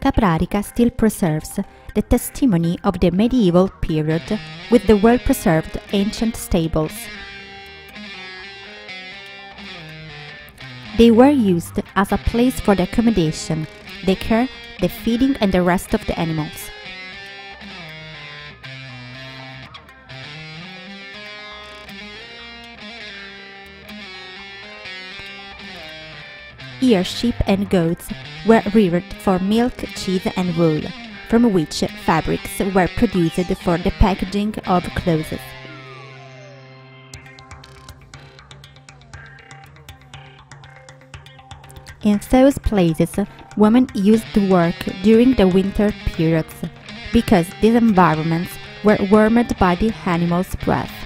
Caprarica still preserves the testimony of the medieval period with the well-preserved ancient stables. They were used as a place for the accommodation, the care, the feeding and the rest of the animals. Here sheep and goats were reared for milk, cheese and wool, from which fabrics were produced for the packaging of clothes. In those places, women used to work during the winter periods, because these environments were warmed by the animals' breath.